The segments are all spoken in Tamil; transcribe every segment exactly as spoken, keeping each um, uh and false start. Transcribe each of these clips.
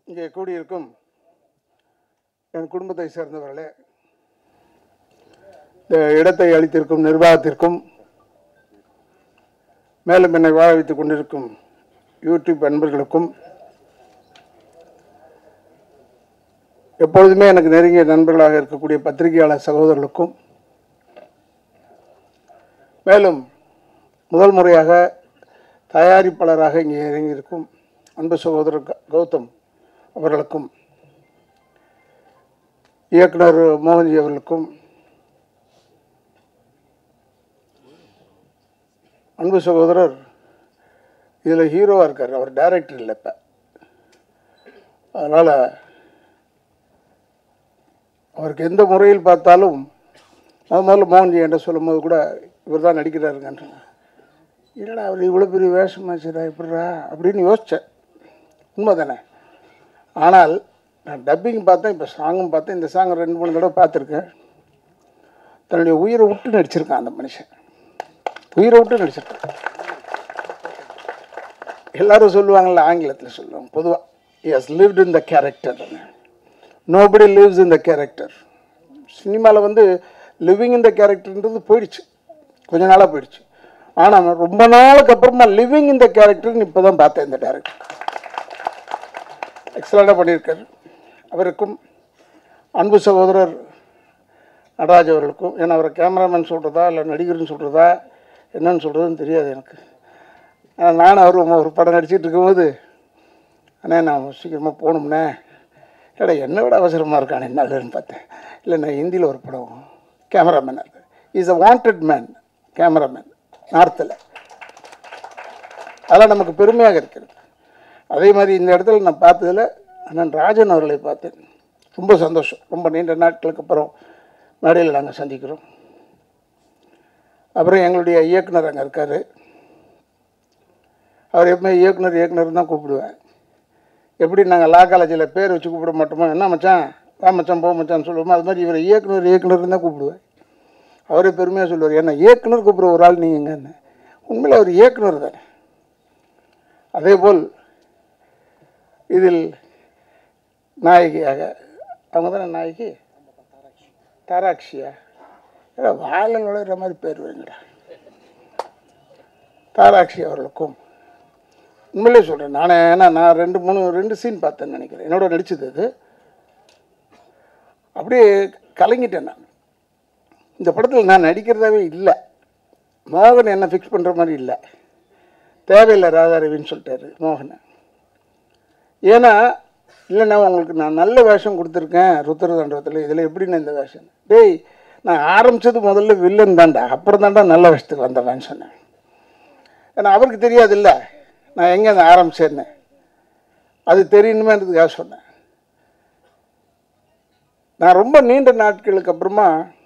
இங்கே கூடியிருக்கும் என் குடும்பத்தை சேர்ந்தவர்களே, இந்த இடத்தை அளித்திருக்கும் நிர்வாகத்திற்கும், மேலும் என்னை வாழ வைத்துக் கொண்டிருக்கும் யூடியூப் அன்பர்களுக்கும், எப்பொழுதுமே எனக்கு நெருங்கிய நண்பர்களாக இருக்கக்கூடிய பத்திரிகையாளர் சகோதரர்களுக்கும், மேலும் முதல் முறையாக தயாரிப்பாளராக இங்கே இறங்கியிருக்கும் அன்பு சகோதரர் கௌதம் அவர்களுக்கும், இயக்குனர் மோகன்ஜி அவர்களுக்கும், அன்பு சகோதரர் இதில் ஹீரோவாக இருக்கார், அவர் டைரக்டர் இல்லை இப்போ. அதனால் அவருக்கு எந்த முறையில் பார்த்தாலும் முதல்ல மோகன்ஜி என்ற சொல்லும் போது கூட இவர் தான் நடிக்கிறாருங்கன்ற, இல்லைடா அவர் இவ்வளோ பெரிய வேஷமாச்சுடா இப்படிடா அப்படின்னு யோசித்தேன். உண்மை தானே. ஆனால் நான் டப்பிங் பார்த்தேன், இப்போ சாங்கும் பார்த்தேன். இந்த சாங் ரெண்டு மூணு தடவை பார்த்துருக்கேன். தன்னுடைய உயிரை விட்டு நடிச்சிருக்கான் அந்த மனுஷன், உயிரை விட்டு நடிச்சிருக்கான். எல்லாரும் சொல்லுவாங்கள்ல, ஆங்கிலத்தில் சொல்லுவாங்க பொதுவாக, he has lived in the character. nobody lives in the character. சினிமாவில் வந்து லிவிங் இன் த கேரக்டர்ன்றது போயிடுச்சு, கொஞ்ச நாளாக போயிடுச்சு. ஆனால் ரொம்ப நாளுக்கு அப்புறமா லிவிங் இன் த கேரக்டர்னு இப்போ தான் பார்த்தேன். இந்த டேரக்டர் எக்ஸலண்டாக பண்ணியிருக்காரு. அவருக்கும் அன்பு சகோதரர் நடராஜ் அவர்களுக்கும், ஏன்னா அவரை கேமராமேன் சொல்கிறதா இல்லை நடிகர்னு சொல்கிறதா என்னன்னு சொல்கிறதுன்னு தெரியாது எனக்கு. நானும் அவர் ஒரு படம் நடிச்சிட்டு இருக்கும்போது, அண்ணே நான் சீக்கிரமாக போகணும்னே, ஏடா என்னை விட அவசரமாக இருக்கானே என்னன்னு பார்த்தேன். இல்லை நான் ஹிந்தியில் ஒரு படம் கேமராமேனாக இருக்கேன். Is a wanted man cameraman நார்த்தில். அதெல்லாம் நமக்கு பெருமையாக இருக்கிறது. அதே மாதிரி இந்த இடத்துல நான் பார்த்ததில் அண்ணன் ராஜன் அவர்களை பார்த்தேன். ரொம்ப சந்தோஷம். ரொம்ப நீண்ட நாட்களுக்கு அப்புறம் மேடையில் நாங்கள் சந்திக்கிறோம். அப்புறம் எங்களுடைய இயக்குனர் அங்கே இருக்கார். அவர் எப்பவுமே இயக்குனர் இயக்குனர் தான் கூப்பிடுவேன். எப்படி நாங்கள் லா காலேஜில் பேர் வச்சு கூப்பிட மாட்டோமோ, என்ன மச்சான் வா மச்சான் போ மச்சான்னு சொல்லுவோமோ, அது மாதிரி இவரை இயக்குனர் இயக்குனர் தான் கூப்பிடுவேன். அவரே பெருமையாக சொல்லுவார், ஏன்னா இயக்குனர் கூப்பிட்ற ஒரு ஆள் நீங்கள் எங்கன்னு. உண்மையில் அவர் இயக்குனர் தானே. அதேபோல் இதில் நாயகியாக அவங்க தானே நாயகி, தாராட்சியா, ஏன்னா வாழை நுழையிற மாதிரி பேர் வைங்கடா. தாராட்சி அவர்களுக்கும் உண்மையிலே சொல்கிறேன். நானே ஏன்னா நான் ரெண்டு மூணு ரெண்டு சீன் பார்த்தேன்னு நினைக்கிறேன், என்னோட நடித்தது. அது அப்படியே கலங்கிட்டேன் நான். இந்த படத்தில் நான் நடிக்கிறதாவே இல்லை. மோகன் என்ன ஃபிக்ஸ் பண்ணுற மாதிரி இல்லை. தேவையில்லை ராதாரவின்னு சொல்லிட்டாரு மோகனை. ஏன்னா இல்லைண்ணா உங்களுக்கு நான் நல்ல வேஷம் கொடுத்துருக்கேன் ருத்ரதாண்டவத்தில், இதில் எப்படின்னு இந்த வேஷம். டேய் நான் ஆரம்பித்தது முதல்ல வில்லன் தாண்டா, அப்புறம் தாண்டா நல்ல வேஷத்துக்கு வந்தவன் சொன்னேன். ஏன்னா அவருக்கு தெரியாது இல்லை நான் எங்கே அதை ஆரம்பிச்சேன்னு, அது தெரியணுமேன்றதுக்காக சொன்னேன். நான் ரொம்ப நீண்ட நாட்களுக்கு அப்புறமா,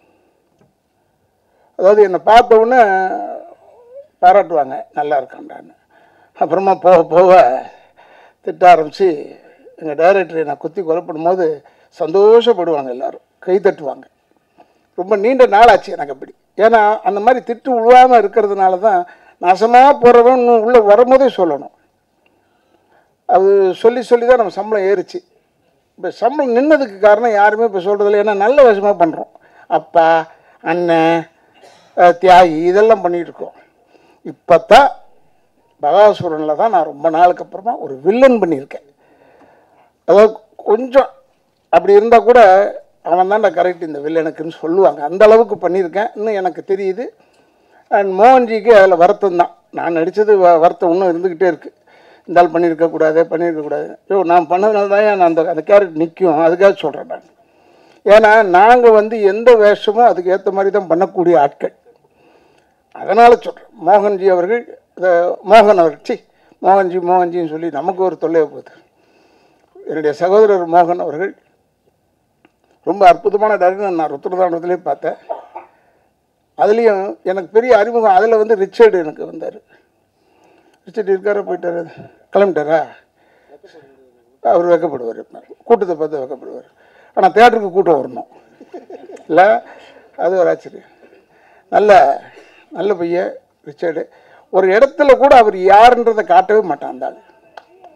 அதாவது என்னை பார்த்த உடனே பாராட்டுவாங்க நல்லா இருக்காண்டான்னு, அப்புறமா போக போக திட்ட ஆரம்பித்து எங்கள் டைரக்டரை நான் குத்தி கொலைப்படும் போது சந்தோஷப்படுவாங்க, எல்லோரும் கை தட்டுவாங்க. ரொம்ப நீண்ட நாளாச்சு எனக்கு அப்படி. ஏன்னா அந்த மாதிரி திட்டு விழுவாமல் இருக்கிறதுனால தான் நாசமாக போகிறவன் உள்ளே வரும்போதே சொல்லணும். அது சொல்லி சொல்லி தான் நம்ம சம்பளம் ஏறிச்சு. இப்போ சம்பளம் நின்னதுக்கு காரணம் யாருமே இப்போ சொல்கிறதில்ல. ஏன்னா நல்ல விஷயமாக பண்ணுறோம். அப்பா அண்ணன் தியாகி இதெல்லாம் பண்ணிகிட்ருக்கோம். இப்போ தான் பகாசுரனில் தான் நான் ரொம்ப நாளுக்கு அப்புறமா ஒரு வில்லன் பண்ணியிருக்கேன். அதாவது கொஞ்சம் அப்படி இருந்தால் கூட அவன் தான்டா கரெக்ட் இந்த வில்லனுக்குன்னு சொல்லுவாங்க. அந்த அளவுக்கு பண்ணியிருக்கேன். இன்னும் எனக்கு தெரியுது. அண்ட் மோகன்ஜிக்கு அதில் வருத்தம் தான். நான் நடித்தது வ வருத்தம் இன்னும் இருந்துக்கிட்டே இருக்குது. இந்த ஆள் பண்ணியிருக்கக்கூடாது பண்ணியிருக்கக்கூடாது. ஐயோ நான் பண்ணதுனால தான் நான் அந்த அந்த கேரக்டர் நிற்கும், அதுக்காக சொல்கிறேன் நான். ஏன்னா நாங்கள் வந்து எந்த வேஷமோ அதுக்கு ஏற்ற மாதிரி தான் பண்ணக்கூடிய ஆட்கள். அதனால் சொல்கிறேன். மோகன்ஜி அவர்கள் மோகன் அவர்கள் சி மோகன்ஜி மோகன்ஜின்னு சொல்லி நமக்கு ஒரு தொல்லையை போகுது. என்னுடைய சகோதரர் மோகன் அவர்கள் ரொம்ப அற்புதமான டைரக்டர். நான் ருத்ரதாண்டவத்திலே பார்த்தேன். அதுலேயும் எனக்கு பெரிய அறிமுகம் அதில் வந்து ரிச்சர்டு எனக்கு வந்தார். ரிச்சர்டு இருக்கார போயிட்டார், கிளம்பிட்டாரா? அவர் வைக்கப்படுவார், கூட்டத்தை பார்த்து வைக்கப்படுவார். ஆனால் தேட்டருக்கு கூட்டம் வரணும் இல்லை, அது ஒரு ஆச்சரியம். நல்ல நல்ல பையன் ரிச்சர்டு. ஒரு இடத்துல கூட அவர் யாருன்றதை காட்டவே மாட்டான் அந்த ஆள்.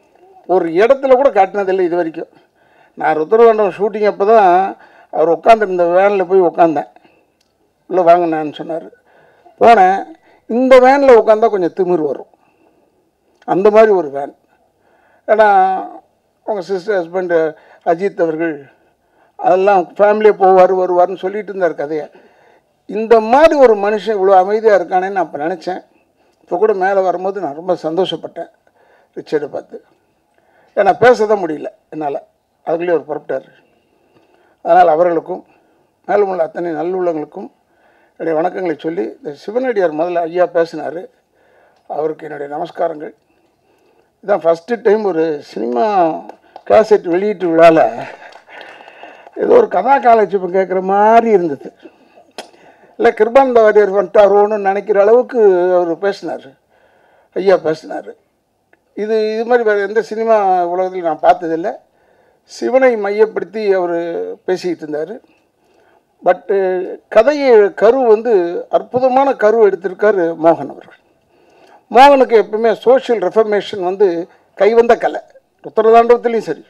ஒரு இடத்துல கூட காட்டினதில்லை இது வரைக்கும். நான் ருத்ரதாண்டவம் ஷூட்டிங் அப்போ தான் அவர் உட்காந்துருந்த வேனில் போய் உட்காந்தேன். இல்லை வாங்கினேன்னு சொன்னார். போனேன். இந்த வேனில் உட்காந்தா கொஞ்சம் திமிர் வரும், அந்த மாதிரி ஒரு வேன். ஏன்னா அவங்க சிஸ்டர் ஹஸ்பண்டு அஜித் அவர்கள் அதெல்லாம் ஃபேமிலியே போவார் வருவார்னு சொல்லிட்டு இருந்தார் கதையை. இந்த மாதிரி ஒரு மனுஷன் இவ்வளோ அமைதியாக இருக்கானேன்னு நான் அப்போ நினச்சேன். இப்போ கூட மேலே வரும்போது நான் ரொம்ப சந்தோஷப்பட்டேன் ரிச்சர்டை பார்த்து. ஏன்னா பேச தான் முடியல என்னால், அதுக்குள்ளேயே அவர் புறப்பட்டார். அதனால் அவர்களுக்கும் மேலும் உள்ள அத்தனை நல்லுள்ளங்களுக்கும் என்னுடைய வணக்கங்களை சொல்லி, இந்த சிவனடியார் முதல்ல ஐயா பேசினார், அவருக்கு என்னுடைய நமஸ்காரங்கள். இதுதான் ஃபஸ்ட்டு டைம் ஒரு சினிமா கேசட் வெளியீட்டு விழாவில் ஏதோ ஒரு கதா காலட்சேபம் கேட்குற மாதிரி இருந்தது. இல்லை கிருபானந்த வாரியர் வந்துட்டாரோன்னு நினைக்கிற அளவுக்கு அவர் பேசினார், ஐயா பேசினார். இது இது மாதிரி வேறு எந்த சினிமா உலகத்தில் நான் பார்த்ததில்லை. சிவனை மையப்படுத்தி அவர் பேசிக்கிட்டு இருந்தார். பட்டு கதையை கரு வந்து அற்புதமான கரு எடுத்திருக்கார் மோகன் அவர்கள். மோகனுக்கு எப்பவுமே சோஷியல் ரெஃபர்மேஷன் வந்து கைவந்த கலை, உத்தரதாண்டவத்திலையும் சரி.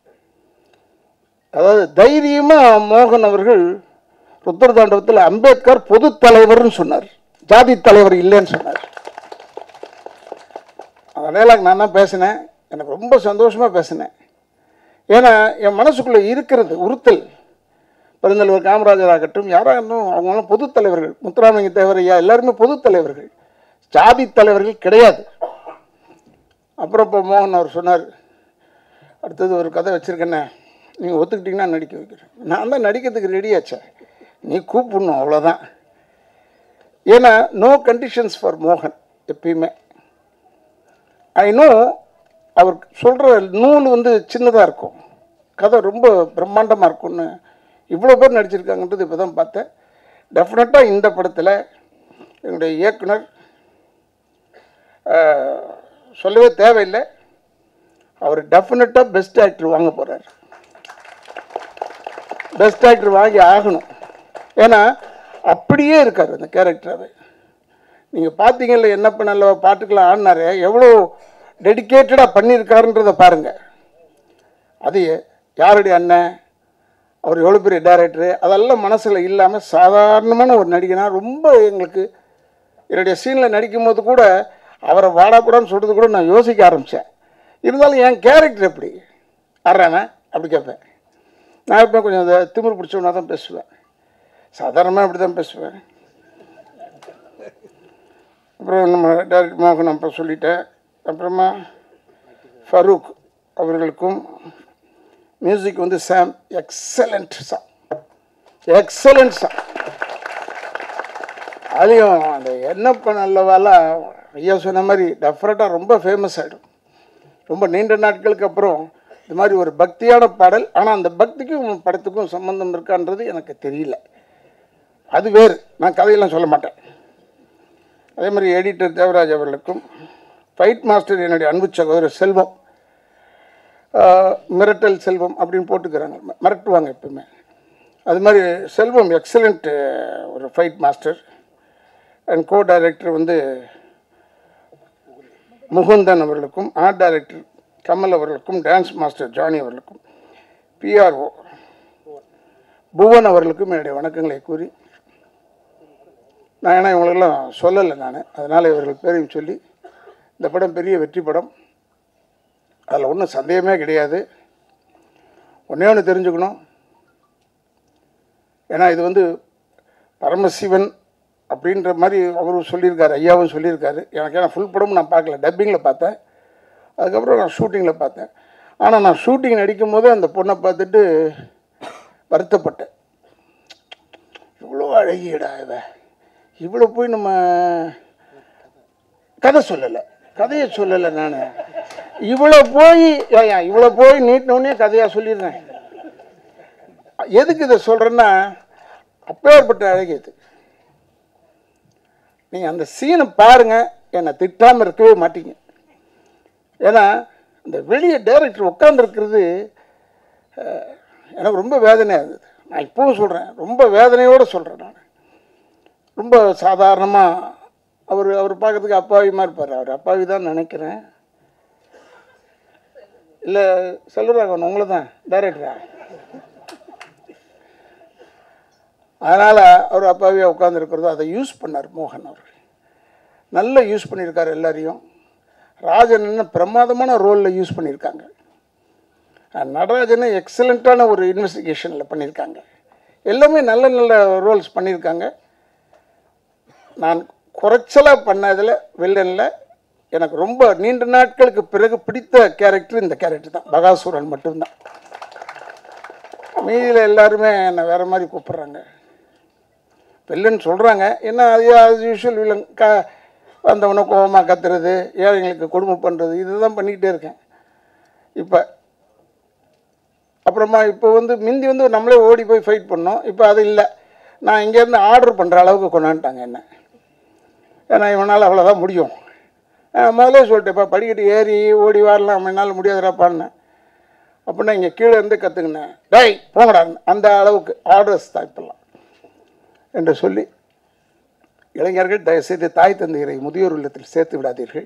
அதாவது தைரியமாக மோகன் அவர்கள் ருத்ரதாண்டவத்தில் அம்பேத்கர் பொது தலைவர்னு சொன்னார், ஜாதி தலைவர் இல்லைன்னு சொன்னார். அதனால் நான் தான் பேசினேன், எனக்கு ரொம்ப சந்தோஷமாக பேசினேன். ஏன்னா என் மனசுக்குள்ளே இருக்கிறது உறுத்தல். பெருந்தலைவர் காமராஜர் ஆகட்டும், யாராகட்டும், அவங்களாம் பொது தலைவர்கள். முத்துராமலிங்க தேவர் ஐயா எல்லாருமே பொது தலைவர்கள், ஜாதி தலைவர்கள் கிடையாது. அப்புறம் இப்போ மோகன் அவர் சொன்னார், அடுத்தது ஒரு கதை வச்சுருக்கேண்ணே, நீங்கள் ஒத்துக்கிட்டிங்கன்னா நடிக்க வைக்கிறேன். நான் தான் நடிக்கிறதுக்கு ரெடியாச்சே, நீ கூப்பிடணும் அவ்வளோதான். ஏன்னா நோ கண்டிஷன்ஸ் ஃபார் மோகன் எப்பயுமே. ஐ நோ அவர் சொல்கிற நூல் வந்து சின்னதாக இருக்கும், கதை ரொம்ப பிரம்மாண்டமாக இருக்கும்னு இவ்வளோ பேர் நடிச்சிருக்காங்கன்றது இப்போ தான் பார்த்தேன். டெஃபினட்டாக இந்த படத்தில் என்னுடைய இயக்குனர் சொல்லவே தேவையில்லை, அவர் டெஃபினட்டாக பெஸ்ட் ஆக்டர் வாங்க போகிறார். பெஸ்ட் ஆக்டர் வாங்கி ஆகணும். ஏன்னா அப்படியே இருக்கார் அந்த கேரக்டராகவே. நீங்கள் பார்த்தீங்கல்ல, என்ன பண்ணல பாட்டுக்கெல்லாம் ஆடினாரு, எவ்வளோ டெடிக்கேட்டடாக பண்ணியிருக்காருன்றதை பாருங்கள். அது யாருடைய அண்ணன், அவர் எவ்வளோ பெரிய டைரக்டரு, அதெல்லாம் மனசில் இல்லாமல் சாதாரணமான ஒரு நடிகனாக ரொம்ப எங்களுக்கு என்னுடைய சீனில் நடிக்கும் போது கூட அவரை வாடாக்கூடான்னு சொல்கிறது கூட நான் யோசிக்க ஆரம்பித்தேன். இருந்தாலும் என் கேரக்டர் எப்படி ஆடுறானே அப்படி கேட்பேன். நான் இப்போ கொஞ்சம் அதை திமிரு பிடிச்சவனா தான் பேசுவேன், சாதாரணமாக இப்படி தான் பேசுவேன். அப்புறம் நம்ம டைரக்டர் மோகன் அப்போ சொல்லிட்டேன். அப்புறமா ஃபரூக் அவர்களுக்கும் மியூசிக் வந்து Sam, excellent song, excellent song. அதையும் அந்த என்னப்ப நல்லவாலாம் ஐயா சொன்ன மாதிரி டெஃபரெட்டாக ரொம்ப ஃபேமஸ் ஆகிடும். ரொம்ப நீண்ட நாட்களுக்கு அப்புறம் இது மாதிரி ஒரு பக்தியான பாடல். ஆனால் அந்த பக்திக்கும் படத்துக்கும் சம்பந்தம் இருக்கான்றது எனக்கு தெரியல, அது வேறு, நான் கதையெல்லாம் சொல்ல மாட்டேன். அதே மாதிரி எடிட்டர் தேவராஜ் அவர்களுக்கும், ஃபைட் மாஸ்டர் என்னுடைய அன்பு சகோதரர் செல்வம், மிரட்டல் செல்வம் அப்படின்னு போட்டுக்கிறாங்க, மிரட்டுவாங்க எப்பவுமே. அது மாதிரி செல்வம் எக்ஸலண்ட் ஒரு fight master. And co director வந்து முகுந்தன் அவர்களுக்கும், ஆர்ட் டைரக்டர் கமல் அவர்களுக்கும், டான்ஸ் மாஸ்டர் ஜானி அவர்களுக்கும், பிஆர்ஓ புவன் அவர்களுக்கும் என்னுடைய வணக்கங்களை கூறி, நான் ஏன்னா இவங்களெல்லாம் சொல்லலை நான், அதனால் இவர்கள் பேரையும் சொல்லி, இந்த படம் பெரிய வெற்றி படம், அதில் ஒன்றும் சந்தேகமே கிடையாது. ஒன்றே ஒன்று தெரிஞ்சுக்கணும், ஏன்னா இது வந்து பரமசிவன் அப்படின்ற மாதிரி அவரும் சொல்லியிருக்காரு, ஐயாவும் சொல்லியிருக்காரு. எனக்கு ஏன்னா ஃபுல் படமும் நான் பார்க்கல, டப்பிங்கில் பார்த்தேன், அதுக்கப்புறம் நான் ஷூட்டிங்கில் பார்த்தேன். ஆனால் நான் ஷூட்டிங் நடிக்கும் போதே அந்த பொண்ணை பார்த்துட்டு வருத்தப்பட்டேன். இவ்வளோ அழகியடா இவ, இவ்வளோ போய் நம்ம கதை சொல்லலை, கதையை சொல்லலை நான், இவ்வளோ போய் ஏன் இவ்வளோ போய் நீட்டினோடனே கதையாக சொல்லிடுறேன். எதுக்கு இதை சொல்கிறேன்னா, அப்பேற்பட்ட அழகியது. நீங்கள் அந்த சீனை பாருங்கள், என்னை திட்டாமல் இருக்கவே மாட்டீங்க. ஏன்னா இந்த வெளியே டைரக்டர் உட்காந்துருக்கிறது எனக்கு ரொம்ப வேதனையாக இருந்தது. நான் இப்போவும் சொல்கிறேன், ரொம்ப வேதனையோடு சொல்கிறேன். நான் ரொம்ப சாதாரணமாக அவர் அவர் பார்க்கறதுக்கு அப்பாவிமாக இருப்பார், அவர் அப்பாவி தான் நினைக்கிறேன். இல்லை செல்வராகவன் உங்களை தான் டைரக்டரா? அதனால் அவர் அப்பாவே உட்காந்துருக்கிறதோ அதை யூஸ் பண்ணார் மோகன் அவர்கள். நல்லா யூஸ் பண்ணியிருக்காரு எல்லாரையும். ராஜன் என்ன பிரமாதமான ரோலில் யூஸ் பண்ணியிருக்காங்க. நடராஜனை எக்ஸலண்ட்டான ஒரு இன்வெஸ்டிகேஷனில் பண்ணியிருக்காங்க. எல்லாமே நல்ல நல்ல ரோல்ஸ் பண்ணியிருக்காங்க. நான் குறைச்சலாக பண்ணதில் வில்லனில் எனக்கு ரொம்ப நீண்ட நாட்களுக்கு பிறகு பிடித்த கேரக்டர் இந்த கேரக்டர் தான், பகாசுரன் மட்டும்தான். மீதியில் எல்லாருமே என்னை வேறு மாதிரி கூப்பிட்றாங்க, வில்லன் சொல்கிறாங்க. என்ன அது ஆஸ் யூஷுவல் வில்லன் க வந்தவனை கோபமாக கத்துறது, ஏழைங்களுக்கு கொடுமை பண்ணுறது, இதுதான் பண்ணிக்கிட்டே இருக்கேன் இப்போ. அப்புறமா இப்போ வந்து மிந்தி வந்து நம்மளே ஓடி போய் ஃபைட் பண்ணோம். இப்போ அது இல்லை, நான் இங்கேருந்து ஆர்டர் பண்ணுற அளவுக்கு கொண்டாந்துட்டாங்க என்ன. ஏன்னா இவனால் அவ்வளோதான் முடியும். முதல்ல சொல்லிட்டேன்ப்பா, படிக்கட்டு ஏறி ஓடி வரலாம், என்னால் முடியாதுடாப்பான்னு. அப்படின்னா இங்கே கீழே இருந்து கற்றுக்கினேன், டேய் போங்கடா, அந்த அளவுக்கு ஆர்டர்ஸ் தான் இப்போல்லாம் என்று சொல்லி, இளைஞர்கள் தயவுசெய்து தாய் தந்தையரை முதியோர் இல்லத்தில் சேர்த்து விடாதீர்கள்.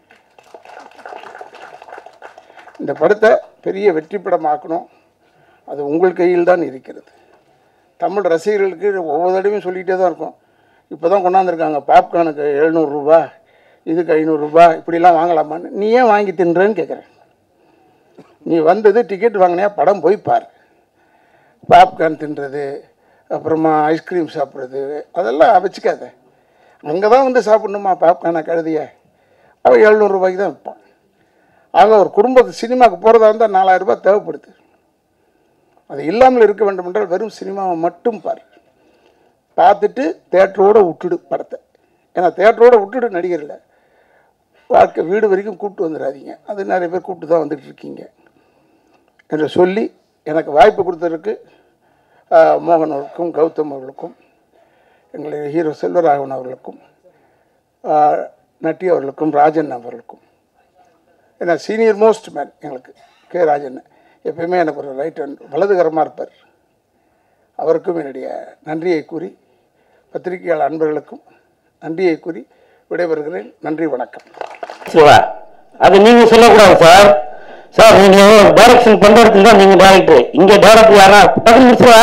இந்த படத்தை பெரிய வெற்றி படமாக்கணும், அது உங்கள் கையில் தான் இருக்கிறது. தமிழ் ரசிகர்களுக்கு ஒவ்வொரு தடவையும் சொல்லிகிட்டே தான் இருக்கும். இப்போ தான் கொண்டாந்துருக்காங்க பாப்கார்னுக்கு எழுநூறுரூபா, இதுக்கு ஐநூறுரூபா, இப்படிலாம் வாங்கலாமான்னு. நீ ஏன் வாங்கி தின்றேன்னு கேட்குறேன். நீ வந்தது டிக்கெட் வாங்கினியா, படம் போய் பார். பாப்கார்ன் தின்றது, அப்புறமா ஐஸ்கிரீம் சாப்பிட்றது, அதெல்லாம் வச்சுக்காத. அங்கே தான் வந்து சாப்பிட்ணுமா பாப்கார்னை கழுதிய, அவன் எழுநூறுரூபாய்க்கு தான் விற்பான். ஆக ஒரு குடும்பத்து சினிமாவுக்கு போகிறதா இருந்தால் நாலாயிரரூபா தேவைப்படுது. அது இல்லாமல் இருக்க வேண்டும் என்றால் வெறும் சினிமாவை மட்டும் பாரு. பார்த்துட்டு தேட்டரோடு விட்டுடு படத்தை. ஏன்னா தேட்டரோடு விட்டுடு நடிகரில் வாழ்க்கை வீடு வரைக்கும் கூப்பிட்டு வந்துடாதீங்க. அது நிறைய பேர் கூப்பிட்டு தான் வந்துட்டு இருக்கீங்க என்று சொல்லி எனக்கு வாய்ப்பு கொடுத்ததற்கு மோகன் அவர்களுக்கும் கௌதம் அவர்களுக்கும் எங்களுடைய ஹீரோ செல்வராகவன் அவர்களுக்கும் நட்டி அவர்களுக்கும் ராஜன் அவர்களுக்கும், ஏன்னா சீனியர் மோஸ்ட் மேன் எங்களுக்கு கே ராஜன் எப்பயுமே எனக்கு ஒரு ரைட் ஹேண்ட் வலதுகரமாக இருப்பார். அவருக்கும் என்னுடைய நன்றியை கூறி, பத்திரிகையாளர் அன்பர்களுக்கும் நன்றியை கூறி விடைபெறுகிறேன். நன்றி, வணக்கம். சிவா, அது நீங்க சொல்லக்கூடாது சார். சார் நீங்க டைரக்ஷன் பண்றதுக்கு தான் நீங்க டைரக்டர், இங்க டைரக்டர் யாரா பக்கம் முடிச்சுவா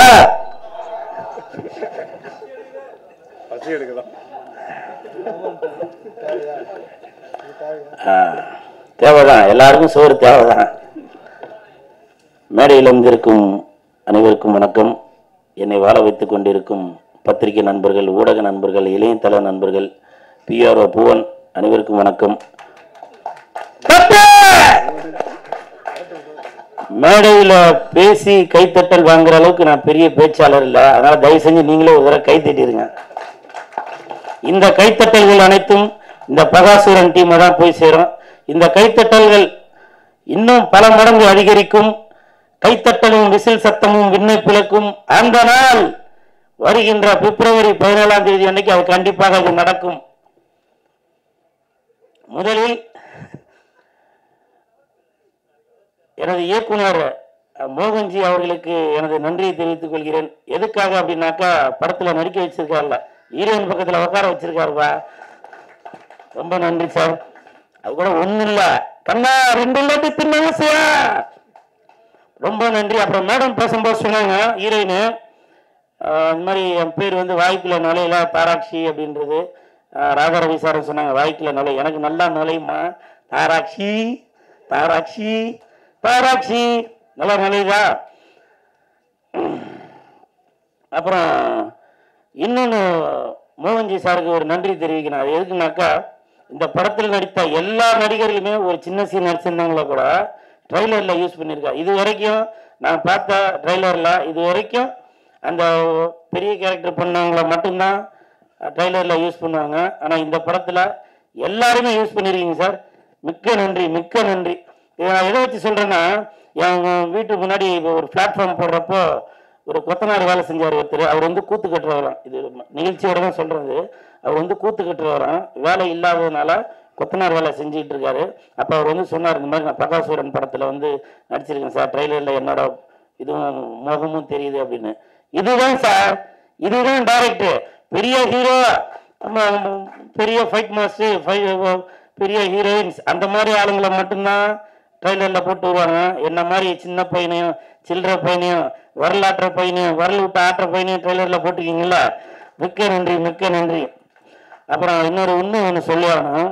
தேவைதான், எல்லாருக்கும் சோறு தேவைதான். மேடையில் வந்திருக்கும் அனைவருக்கும் வணக்கம். என்னை வாழ வைத்துக் கொண்டிருக்கும் பத்திரிகை நண்பர்கள், ஊடக நண்பர்கள், இளையதள நண்பர்கள், பிஆர்ஓ பூவன் அனைவருக்கும் வணக்கம். மேடையில் பேசி கைத்தட்டல் வாங்குற அளவுக்கு நான் பெரிய பேச்சாளர் இல்லை, அதனால தயவு செஞ்சு நீங்களே ஒரு தடவை கை தட்டிடுங்க. இந்த கைத்தட்டல்கள் அனைத்தும் இந்த பகாசுரன் டீம் தான் போய் சேரும். இந்த கைத்தட்டல்கள் இன்னும் பல மடங்கு அதிகரிக்கும். கைத்தட்டலும் விசில் சத்தமும் விண்ணை பிளக்கும். அந்த நாள் வருகின்ற பிப்ரவரி பதினேழாம் தேதி அன்னைக்கு அது கண்டிப்பாக அது நடக்கும். முதலில் எனது இயக்குனர் மோகன்ஜி அவர்களுக்கு எனது நன்றியை தெரிவித்துக் கொள்கிறேன். எதுக்காக அப்படின்னாக்கா, படத்துல நடிக்க வச்சிருக்காருல, ஹீரோயின் பக்கத்துல உட்கார வச்சிருக்காருப்பா. ரொம்ப நன்றி சார். அது கூட ஒண்ணு இல்ல கண்ணா, ரெண்டு இல்லாட்டி தின்னாசியா, ரொம்ப நன்றி. அப்புறம் மேடம் பேசும்போது சொன்னாங்க ஹீரோயின், இந்த மாதிரி என் பேர் வந்து வாய்க்குள்ள நுழையில தாராட்சி அப்படின்றது. ராதாரவி சார் சொன்னாங்க வாய்க்குள்ள நுழை, எனக்கு நல்லா நுழையுமா, தாராட்சி தாராட்சி தாராட்சி நல்லா நுழையுதா. அப்புறம் இன்னொன்று மோகன்ஜி சாருக்கு ஒரு நன்றி தெரிவிக்கணும். அது எதுக்குனாக்கா, இந்த படத்தில் நடித்த எல்லா நடிகர்களுமே ஒரு சின்ன சீன் நடிச்சிருந்தாங்களோ கூட ட்ரெய்லரில் யூஸ் பண்ணியிருக்காரு. இது வரைக்கும் நான் பார்த்த ட்ரெய்லரில் இது வரைக்கும் அந்த பெரிய கேரக்டர் பண்ணவங்கள மட்டும்தான் ட்ரெய்லரில் யூஸ் பண்ணுவாங்க. ஆனால் இந்த படத்தில் எல்லாருமே யூஸ் பண்ணியிருக்கீங்க சார். மிக்க நன்றி, மிக்க நன்றி. நான் எதை வச்சு சொல்கிறேன்னா, என் வீட்டுக்கு முன்னாடி ஒரு பிளாட்ஃபார்ம் போடுறப்போ ஒரு கொத்தனார் வேலை செஞ்சார் ஒருத்தர். அவர் வந்து கூத்து கட்டுறவரான், இது நிகழ்ச்சியோட தான் சொல்கிறது. அவர் வந்து கூத்து கட்டுறவரான், வேலை இல்லாததுனால கொத்தனார் வேலை செஞ்சுக்கிட்டு இருக்காரு. அப்போ அவர் வந்து சொன்னார், இந்த மாதிரி நான் பகாசுரன் படத்தில் வந்து நடிச்சிருக்கேன் சார், ட்ரெய்லரில் என்னோட இதுவும் முகமும் தெரியுது அப்படின்னு. இதுதான் சார், இதுதான் டைரக்டர். பெரிய ஹீரோ, பெரிய ஃபைட் மாஸ்டர், பெரிய ஹீரோயின்ஸ், அந்த மாதிரி ஆளுங்களை மட்டும்தான் ட்ரெய்லரில் போட்டு வருவாங்க. என்ன மாதிரி சின்ன பையனையும் சில்லற பையனையும் வரலாற்ற பையனையும் வரல் விட்டு ஆற்ற பையனையும் ட்ரெய்லரில் போட்டிருக்கீங்களா? மிக்க நன்றி, மிக்க நன்றி. அப்புறம் இன்னொரு உண்மை ஒன்று சொல்லுவாங்க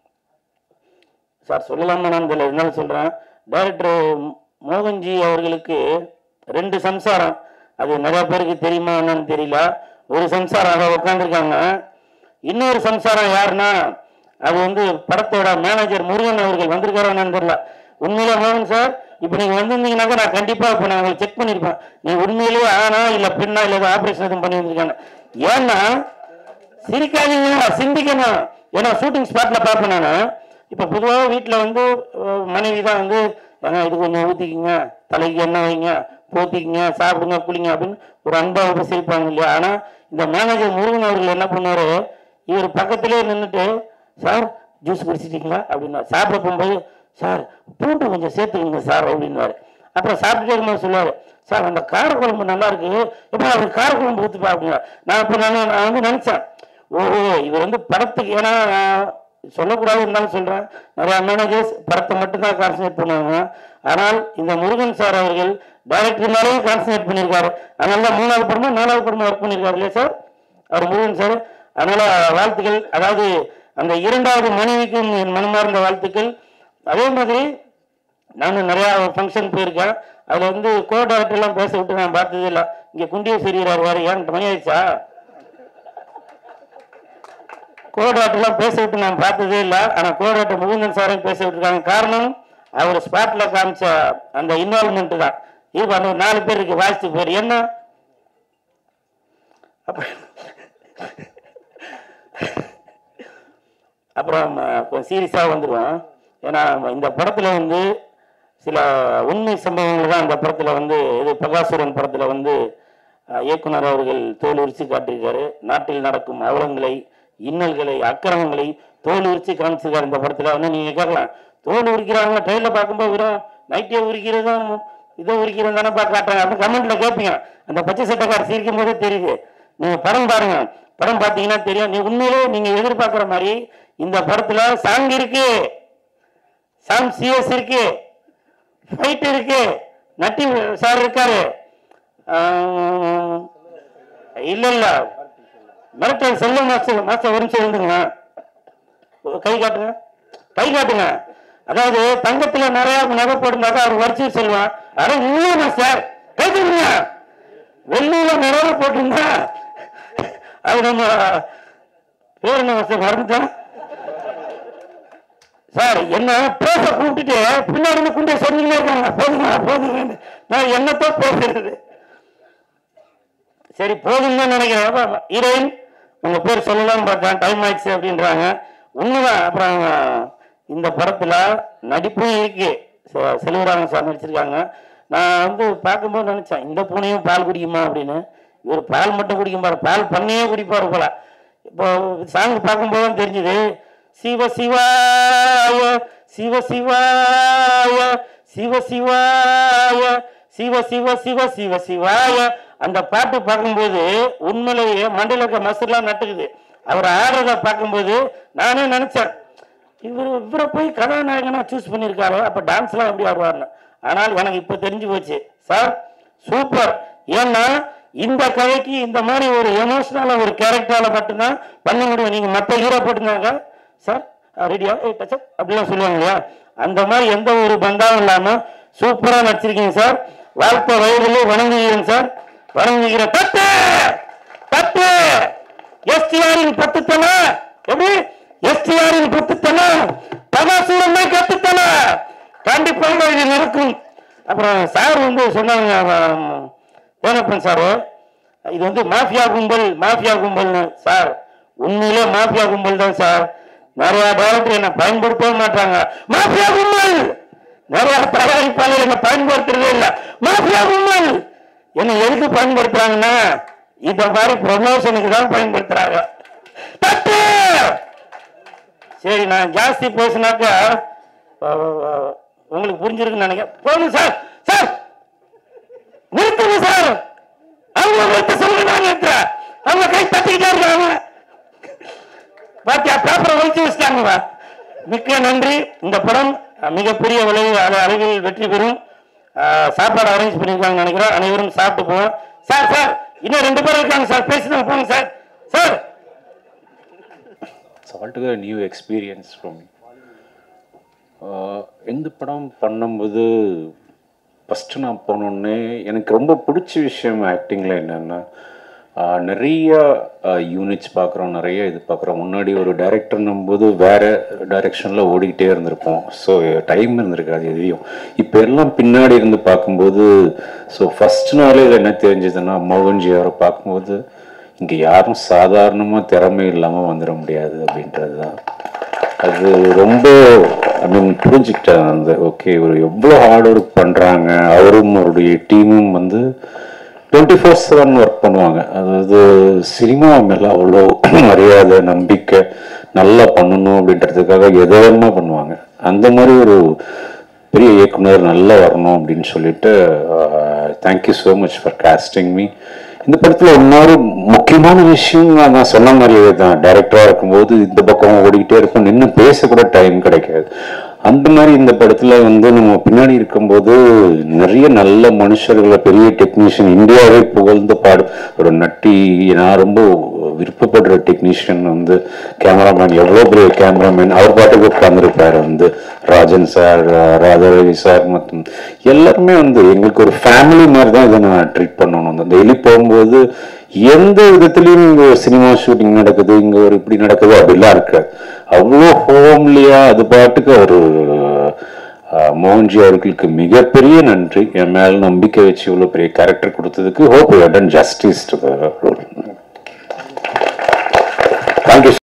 சார், சொல்லலாமா நான் தெரியல, இருந்தாலும் சொல்கிறேன். டைரக்டர் மோகன்ஜி அவர்களுக்கு ரெண்டு சம்சாரம், அது நிறைய பேருக்கு தெரியுமா என்னன்னு தெரியல. ஒரு சம்சாரம் அதை உட்காந்துருக்காங்க. இன்னொரு சம்சாரம் யாருன்னா அது வந்து படத்தோட மேனேஜர் முருகன் அவர்கள் வந்திருக்காரோ என்னன்னு தெரியல. உண்மையிலே மோகன் சார், இப்போ நீங்கள் வந்திருந்தீங்கன்னாக்கா நான் கண்டிப்பாக இப்போ நான் உங்களுக்கு செக் பண்ணியிருப்பேன். நீ உண்மையிலேயே ஆனா இல்லை பெண்ணா இல்லை ஆப்ரேஷன் எதுவும் பண்ணி வந்திருக்காங்க. ஏன்னா சிரிக்காதீங்க, சிந்திக்கணும். ஏன்னா ஷூட்டிங் ஸ்பாட்டில் பார்ப்பேன் நான். இப்போ பொதுவாக வீட்டில் வந்து மனைவி தான் வந்து இது கொஞ்சம் ஊற்றிக்கிங்க, தலைக்கு எண்ணெய் வைங்க, போத்திக்கிங்க, சாப்பிடுங்க, குளிங்க அப்படின்னு ஒரு அன்பாக உபசரிப்பாங்க இல்லையா? ஆனால் இந்த மேனேஜர் முருகன் அவர்கள் என்ன பண்ணாரு, இவர் பக்கத்திலே நின்றுட்டு சார் ஜூஸ் குடிச்சிட்டிங்களா அப்படின்னா, சாப்பிட போகும்போது சார் பூண்டு கொஞ்சம் சேர்த்துக்குங்க சார் அப்படின்னாரு. அப்புறம் சாப்பிட்டுட்டே இருக்கும்போது சொல்லுவார், சார் அந்த காரக்குழம்பு நல்லா இருக்கு, எப்போ அவர் காரக்குழம்பு ஊற்றி பார்ப்பீங்க. நான் இப்போ நான் நான் வந்து நினச்சேன், ஓஹோ இவர் வந்து படத்துக்கு, ஏன்னா சொல்லக்கூடாது இருந்தாலும் சொல்கிறேன், நிறையா மேனேஜர்ஸ் படத்தை மட்டும்தான் கான்சன்ட்ரேட் பண்ணுவாங்க. ஆனால் இந்த முருகன் சார் அவர்கள் டைரக்டர் மேலேயும் கான்சன்ட்ரேட் பண்ணியிருக்காரு. அதனால தான் மூணாவது படமா நாலாவது படமா ஒர்க் பண்ணியிருக்காரு இல்லையா சார் அவர் முருகன் சார். அதனால வாழ்த்துக்கள். அதாவது அந்த இரண்டாவது மனைவிக்கும் என் மனமார்ந்த வாழ்த்துக்கள். அதே மாதிரி நானும் நிறையா ஃபங்க்ஷன் போயிருக்கேன். அதில் வந்து கோ டைரக்டர்லாம் பேச விட்டு நான் பார்த்ததே இல்லை. இங்கே குண்டிய சிறியார் வேறு ஏன்ட்டு மணி ஆயிடுச்சா, கோ டைரக்டர்லாம் பேச விட்டு நான் பார்த்ததே இல்லை. ஆனால் கோ டைரக்டர் முகுந்தன் சாரையும் பேச விட்டுருக்காங்க. காரணம் அவர் ஸ்பாட்டில் காமிச்ச அந்த இன்வால்மெண்ட் தான். இப்போ அந்த நாலு பேர் இருக்கு, வாசித்து பேர் என்ன அப்புறம் கொஞ்சம் சீரியஸாக வந்துடுவேன். ஏன்னா இந்த படத்தில் வந்து சில உண்மை சம்பவங்கள் தான் இந்த படத்தில் வந்து இது பிரகாசுரன் படத்தில் வந்து இயக்குனர் அவர்கள் தோல் உரிச்சு காட்டியிருக்காரு. நாட்டில் நடக்கும் அவலங்களை, இன்னல்களை, அக்கிரமங்களை தோல் உரிச்சு காமிச்சிருக்காரு இந்த படத்தில். வந்து நீங்கள் கேட்கலாம், தோல் உரிக்கிறாங்க ட்ரெயினில் பார்க்கும்போது வெறும் நைட்டே உரிக்கிறதும் இதை உரிக்கிறது தானே பார்க்காட்டாங்க அப்படின்னு கமெண்ட்ல கேட்பீங்க. அந்த பச்சை சட்டக்கார சிரிக்கும் போதே தெரியுது. நீங்கள் படம் பாருங்க, படம் பார்த்தீங்கன்னா தெரியும். நீ உண்மையிலே நீங்கள் எதிர்பார்க்குற மாதிரி இந்த படத்தில் சாங் இருக்கு, சாங் சிஎஸ் இருக்கு, ஃபைட் இருக்கு, நட்டி சார் இருக்காரு. இல்ல இல்ல மிரட்டல் செல்வ மாஸ்டர் மாஸ்டர் வரும் சொல்லுங்க, கை காட்டுங்க, கை காட்டுங்க. அதாவது தங்கத்துல நிறைய நகை போட்டிருந்தாக்கா அவர் வரிச்சு சொல்லுவான், அட இல்ல மாஸ்டர் கை தருங்க, வெள்ளியில நிறைய போட்டிருந்தா அது நம்ம பேர் என்ன மாஸ்டர் மறந்துட்டேன் சார். என்ன பேச கூப்பிட்டுட்டு பின்னாடி குண்டை சொல்லிக்கிட்டே இருக்காங்க, போதுங்க போதுங்க, நான் என்னத்தோ பேசுறது. சரி போதுங்கன்னு நினைக்கிறேன். ஹீரோயின் உங்க பேர் சொல்லலாம்னு பார்த்தேன், டைம் ஆயிடுச்சு அப்படின்றாங்க. உண்மைதான். அப்புறம் இந்த படத்துல நடிப்பும் இருக்கு, செல்வராமன் சார் நடிச்சிருக்காங்க. நான் வந்து பார்க்கும்போது நினைச்சேன், இந்த பூனையும் பால் குடிக்குமா அப்படின்னு. இவர் பால் மட்டும் குடிக்கும் பாரு, பால் பண்ணியே குடிப்பாரு போல. இப்போ சாங் பார்க்கும்போது தெரிஞ்சுது, சிவ சிவாய சிவ சிவாய சிவ சிவாய சிவ சிவ சிவ சிவ சிவாய அந்த பாட்டு பார்க்கும்போது உண்மையிலேயே மண்டல இருக்க மசூர்லாம் நட்டுக்குது. அவர் ஆடுறத பார்க்கும்போது நானே நினைச்சேன், இவர் இவரை போய் கதாநாயகனா சூஸ் பண்ணியிருக்காரு, அப்போ டான்ஸ்லாம் எப்படி ஆடுவார்னு. ஆனால் எனக்கு இப்போ தெரிஞ்சு போச்சு சார், சூப்பர். ஏன்னா இந்த கதைக்கு இந்த மாதிரி ஒரு எமோஷனலான ஒரு கேரக்டரால மட்டும்தான் பண்ண முடியும். நீங்க மற்ற ஹீரோ போட்டுருந்தாங்க சார் ரெடியா டச்சப் அப்படிலாம் சொல்லுவாங்க இல்லையா, அந்த மாதிரி எந்த ஒரு பந்தாவும் இல்லாம சூப்பரா நடிச்சிருக்கீங்க சார். வாழ்க்கை வயதிலே வணங்குகிறேன் சார், வணங்குகிற தட்டு தட்டு எஸ்டிஆரின் பத்துத்தன எப்படி எஸ்டிஆரின் பத்துத்தன பிரகாசூரமே கத்துத்தன கண்டிப்பாக இது நடக்கும். அப்புறம் சார் வந்து சொன்னாங்க வேணப்பன் சார், இது வந்து மாஃபியா கும்பல் மாஃபியா கும்பல்னு. சார் உண்மையிலே மாஃபியா கும்பல் தான் சார். நிறைய டைரக்டர் என்ன பயன்படுத்தவே மாட்டாங்க, மாஃபியா கும்பல். நிறைய தயாரிப்பாளர் என்ன பயன்படுத்துறதே இல்லை, மாஃபியா கும்பல். என்ன எதுக்கு பயன்படுத்துறாங்கன்னா இந்த மாதிரி ப்ரொமோஷனுக்கு தான் பயன்படுத்துறாங்க. தட்டு. சரி நான் ஜாஸ்தி பேசினாக்கா உங்களுக்கு புரிஞ்சிருக்குன்னு நினைக்கிறேன். போதும் சார், சார் நிறுத்துங்க சார், அவங்க நிறுத்த சொல்லுங்க, நான் நிறுத்துறேன். அவங்க கை தட்டிக்கிட்டே இருக்காங்க, பாத்தியா பேப்பரை ஒழிச்சு வச்சுட்டாங்க. மிக்க நன்றி. இந்த படம் மிகப்பெரிய விளைவு அளவில் வெற்றி பெறும். சாப்பாடு அரேஞ்ச் பண்ணியிருக்காங்கன்னு நினைக்கிறோம். அனைவரும் சாப்பிட்டு போவோம். சார் சார் இன்னும் ரெண்டு பேர் இருக்காங்க சார், பேசினா போங்க sir. Sir It's altogether a new experience for me. இந்த படம் பண்ணும்போது ஃபஸ்ட்டு நான் போனோடனே எனக்கு ரொம்ப பிடிச்ச விஷயம் ஆக்டிங்கில் என்னென்னா, நிறைய யூனிட்ஸ் பார்க்குறோம், நிறைய இது பார்க்குறோம். முன்னாடி ஒரு டைரக்டர்னும் போது வேறு டைரெக்ஷனில் ஓடிக்கிட்டே இருந்திருப்போம். ஸோ டைம் இருந்திருக்காது எதையும். இப்போ எல்லாம் பின்னாடி இருந்து பார்க்கும்போது, ஸோ ஃபஸ்ட் நாளே என்ன தெரிஞ்சதுன்னா, மோகன்ஜியாரை பார்க்கும்போது இங்கே யாரும் சாதாரணமாக திறமை இல்லாமல் வந்துட முடியாது அப்படின்றது தான். அது ரொம்ப ஐ மீன் புரிஞ்சுக்கிட்டேன். அந்த ஓகே ஒரு எவ்வளோ ஹார்ட் ஒர்க் பண்ணுறாங்க, அவரும் அவருடைய டீமும் வந்து டுவெண்ட்டி ஃபோர் செவன் ஒர்க் பண்ணுவாங்க. அதாவது சினிமா மேலே அவ்வளோ மரியாதை, நம்பிக்கை, நல்லா பண்ணணும் அப்படின்றதுக்காக எதமாக பண்ணுவாங்க. அந்த மாதிரி ஒரு பெரிய இயக்குனர் நல்லா வரணும் அப்படின்னு சொல்லிட்டு thank you so much for casting me. இந்த படத்தில் இன்னொரு முக்கியமான விஷயம் நான் சொன்ன மாதிரியே தான், டைரக்டராக இருக்கும்போது இந்த பக்கம் ஓடிக்கிட்டே இருக்கும், நின்று பேசக்கூட டைம் கிடைக்காது. அந்த மாதிரி இந்த படத்தில் வந்து நம்ம பின்னாடி இருக்கும்போது நிறைய நல்ல மனுஷர்களை, பெரிய டெக்னீஷியன், இந்தியாவே புகழ்ந்து பாடு ஒரு நட்டி, நான் ரொம்ப விருப்பப்படுற டெக்னீஷியன் வந்து கேமராமேன், எவ்வளோ பெரிய கேமராமேன், அவர் பாட்டுக்கு உட்காந்துருப்பார் வந்து ராஜன் சார், ராதாரவி சார், மற்றும் எல்லாருமே வந்து எங்களுக்கு ஒரு ஃபேமிலி மாதிரி தான் இதை நான் ட்ரீட் பண்ணணும். அந்த டெய்லி போகும்போது எந்த விதத்துலையும் இங்கே சினிமா ஷூட்டிங் நடக்குது, இங்கே ஒரு இப்படி நடக்குது அப்படிலாம் இருக்காது. அவ்வளோ ஹோம்லியா அது பாட்டுக்கு ஒரு மோகன்ஜி அவர்களுக்கு மிகப்பெரிய நன்றி. என் மேல நம்பிக்கை வச்சு இவ்வளோ பெரிய கேரக்டர் கொடுத்ததுக்கு. Hope you have done justice to the role. Thank you.